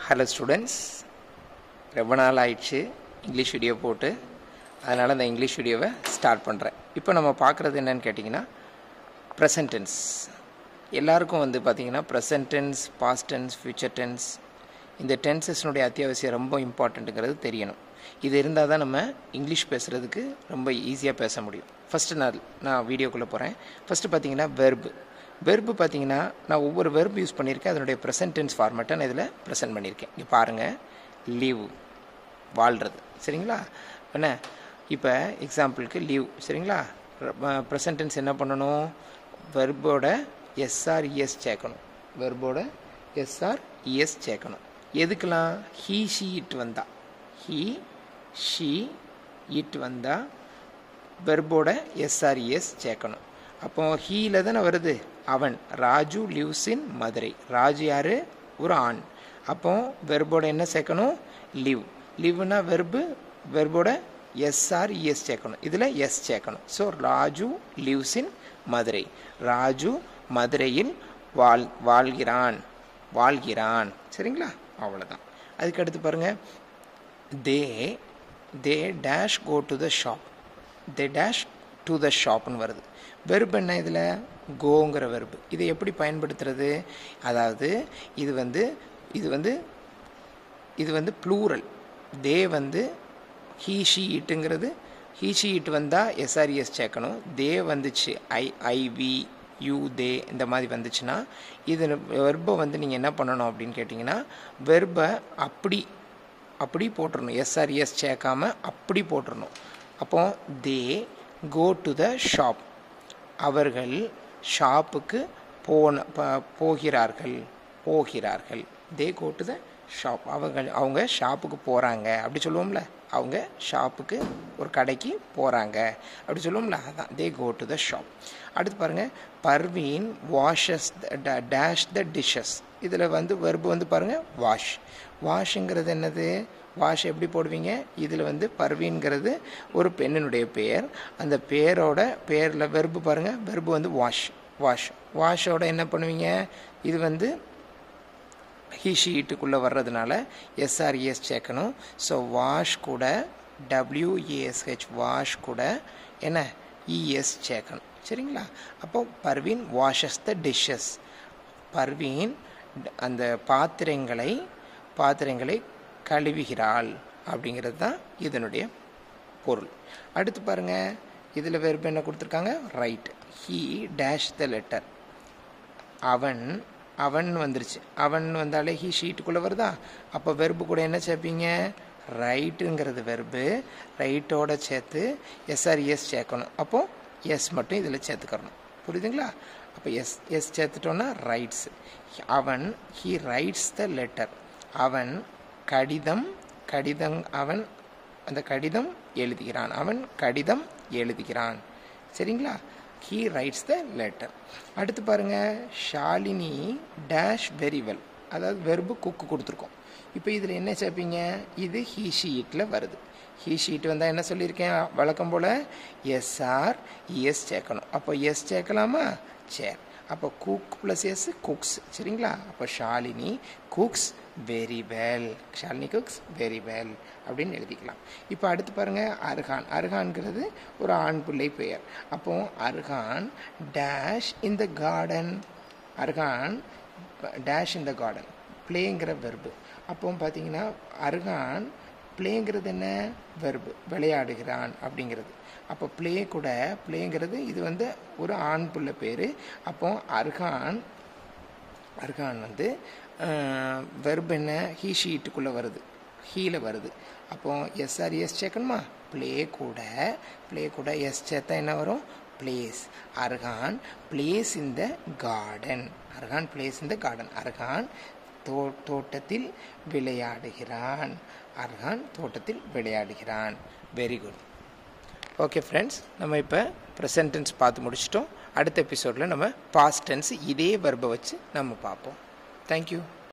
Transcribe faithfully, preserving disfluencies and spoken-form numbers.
Hello students, ரொம்ப நாள் ஆயிடுச்சு இங்கிலீஷ் வீடியோ போட்டு. அதனால் அந்த இங்கிலீஷ் வீடியோவை ஸ்டார்ட் பண்ணுறேன். இப்போ நம்ம பார்க்குறது என்னென்னு கேட்டிங்கன்னா, ப்ரெசன்ட் டென்ஸ். எல்லாருக்கும் வந்து பார்த்திங்கன்னா present tense, past tense, future tense, இந்த டென்சஸ்னுடைய அத்தியாவசியம் ரொம்ப இம்பார்ட்டண்ட்டுங்கிறது தெரியணும். இது இருந்தால் தான் நம்ம இங்கிலீஷ் பேசுகிறதுக்கு ரொம்ப ஈஸியாக பேச முடியும். ஃபஸ்ட்டு நான் நான் வீடியோக்குள்ளே போகிறேன். ஃபஸ்ட்டு பார்த்திங்கன்னா வெர்பு. வெர்பு பார்த்திங்கன்னா நான் ஒவ்வொரு வெர்பு யூஸ் பண்ணியிருக்கேன். அதனுடைய ப்ரெசன்ட் டென்ஸ் ஃபார்மேட்டை நான் இதில் ப்ரெசென்ட் பண்ணியிருக்கேன். இங்கே பாருங்கள், லீவ் வாழ்கிறது, சரிங்களா? என்ன இப்போ எக்ஸாம்பிளுக்கு லீவ், சரிங்களா? ப்ரெசன்ட் டென்ஸ் என்ன பண்ணணும்? வெர்போட எஸ்ஆர் இஎஸ் சேர்க்கணும். வெர்போட எஸ்ஆர் இஎஸ் சேர்க்கணும். எதுக்கெல்லாம்? ஹீ ஷி இட் வந்தா, ஹீ ஷி இட் வந்தால் வெர்போட எஸ்ஆர் இஎஸ் சேர்க்கணும். அப்போது ஹீயில் தானே வருது, அவன். Raju lives in Madurai. ராஜு யார்? ஒரு ஆண். அப்போ வெர்போட என்ன சேர்க்கணும்? லிவ். லிவ்னா வெர்பு, வெர்போட எஸ்ஆர் இஎஸ் சேர்க்கணும். இதில் எஸ் சேர்க்கணும். So Raju lives in Madurai. Raju மதுரையில் வாழ் வாழ்கிறான் வாழ்கிறான் சரிங்களா? அவ்வளோதான். அதுக்கடுத்து பாருங்கள், they they dash go to the shop. They dash to the ஷாப்னு வருது. வெர்பு என்ன? இதில் கோங்கிற வெர்பு. இதை எப்படி பயன்படுத்துறது? அதாவது இது வந்து இது வந்து இது வந்து ப்ளூரல். தே வந்து ஹீ ஷி இட்டுங்கிறது. ஹீ ஷி இட் வந்தால் எஸ்ஆர்இஎஸ் சேர்க்கணும். தே வந்துச்சு, ஐ ஐ வி யூ தே இந்த மாதிரி வந்துச்சுன்னா இது வெர்பை வந்து நீங்கள் என்ன பண்ணணும் அப்படின்னு கேட்டிங்கன்னா, வெர்பை அப்படி அப்படி போட்டுடணும். எஸ்ஆர்இஎஸ் சேர்க்காம அப்படி போட்டுடணும். அப்போ தே கோ டு த ஷாப். அவர்கள் ஷாப்புக்கு போன போகிறார்கள் போகிறார்கள் தே கோ டு த ஷாப். அவர்கள் அவங்க ஷாப்புக்கு போகிறாங்க அப்படி சொல்லுவோம்ல. அவங்க ஷாப்புக்கு ஒரு கடைக்கு போகிறாங்க அப்படி சொல்லுவோம்ல, அதான் தே கோ டு த ஷாப். அடுத்து பாருங்கள், Parveen washes the dash the dishes. இதில் வந்து வெர்பு வந்து பாருங்கள் வாஷ். வாஷுங்கிறது என்னது? வாஷ் எப்படி போடுவீங்க? இதில் வந்து பர்வீன்கிறது ஒரு பெண்ணினுடைய பெயர். அந்த பேரோட பேரில் வெர்பு பாருங்கள், வெர்பு வந்து வாஷ். வாஷ் வாஷோட என்ன பண்ணுவீங்க? இது வந்து ஹீ ஷி இட்டுக்குள்ளே வர்றதுனால எஸ்ஆர்இஎஸ் சேர்க்கணும். ஸோ வாஷ் கூட டபிள்யூஏஎஸ்ஹெச் வாஷ் கூட என்ன இஎஸ் சேர்க்கணும், சரிங்களா? அப்போ Parveen washes the dishes. Parveen அந்த பாத்திரங்களை பாத்திரங்களை கழுவுகிறாள் அப்படிங்கிறது தான் இதனுடைய பொருள். அடுத்து பாருங்கள், இதில் வெர்பு என்ன கொடுத்துருக்காங்க? Right. He dash the letter. அவன் அவன் வந்துருச்சு. அவன் வந்தாலே ஹீ ஷீட்டுக்குள்ளே வருதா? அப்போ வெர்பு கூட என்ன சேர்ப்பீங்க? ரைட்டுங்கிறது வெர்பு. ரைட்டோட சேர்த்து எஸ்ஆர்இஎஸ் சேர்க்கணும். அப்போது எஸ் மட்டும் இதில் சேர்த்துக்கணும். புரியுதுங்களா? அப்போ எஸ் எஸ் சேர்த்துட்டோன்னா ரைட்ஸ். அவன் ஹீ ரைட்ஸ் த லெட்டர். அவன் கடிதம் கடிதம் அவன் அந்த கடிதம் எழுதுகிறான். அவன் கடிதம் எழுதுகிறான், சரிங்களா? He writes the letter. அடுத்து பாருங்கள், ஷாலினி டேஷ் வெரி வெல். அதாவது வெர்பு குக்கு கொடுத்துருக்கோம். இப்போ இதில் என்ன சேர்ப்பீங்க? இது ஹீ ஷீட்டில் வருது. ஹீ ஷீட் வந்தால் என்ன சொல்லியிருக்கேன்? வழக்கம் போல் எஸ்ஆர் இஎஸ் சேர்க்கணும். அப்போ எஸ் சேர்க்கலாமா? சேர். அப்போ குக் ப்ளஸ் எஸ் குக்ஸ், சரிங்களா? அப்போ Shalini cooks very well. Shalini cooks very well அப்படின்னு எழுதிக்கலாம். இப்போ அடுத்து பாருங்கள், அர்ஹான். அர்ஹான்கிறது ஒரு ஆண் பிள்ளை பெயர். அப்போ Arhan dash in the garden. Arhan dash in the garden. பிளேங்கிற வெர்பு. அப்போ பார்த்தீங்கன்னா அர்ஹான் பிளேங்கிறது என்ன? வெர்பு, விளையாடுகிறான் அப்படிங்கிறது. அப்போ பிளே கூட பிளேங்கிறது இது வந்து ஒரு ஆண் பிள்ளை பேர். அப்போ அர்ஹான் அர்ஹான் வந்து வெர்பு என்ன? ஹீ ஷீட்டுக்குள்ளே வருது, ஹீல வருது. அப்போ எஸ்ஆர்இஎஸ் சேர்க்கணுமா? பிளே கூட பிளே கூட எஸ் சேர்த்தா என்ன வரும்? Plays. Arhan plays in the garden. Arhan plays in the garden. Arhan தோ தோட்டத்தில் விளையாடுகிறான். அர்ஹான் தோட்டத்தில் விளையாடுகிறான். Very good. ஓகே ஃப்ரெண்ட்ஸ், நம்ம இப்போ ப்ரெசன்ட் டென்ஸ் பார்த்து முடிச்சிட்டோம். அடுத்த எபிசோடில் நம்ம பாஸ்ட் டென்ஸ் இதே வெர்பை வச்சு நம்ம பார்ப்போம். தேங்க்யூ.